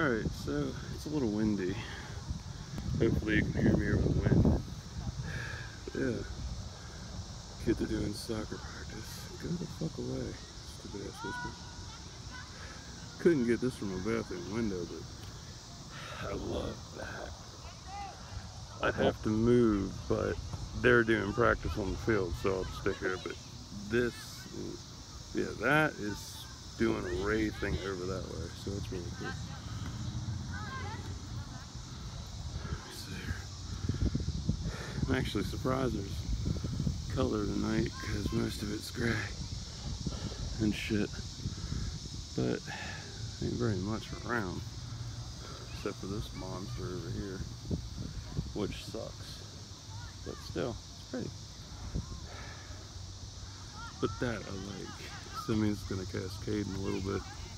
Alright, so it's a little windy. Hopefully you can hear me over the wind. Yeah. Kids are doing soccer practice. Go the fuck away, stupid ass whisper. Couldn't get this from a bathroom window, but I love that. I'd have to move, but they're doing practice on the field, so I'll stay here. But this, yeah, that is doing a ray thing over that way, so that's really cool. I'm actually surprised there's color tonight because most of it's gray and shit, but ain't very much around except for this monster over here, which sucks, but still it's pretty. But that I like, so that means it's gonna cascade in a little bit.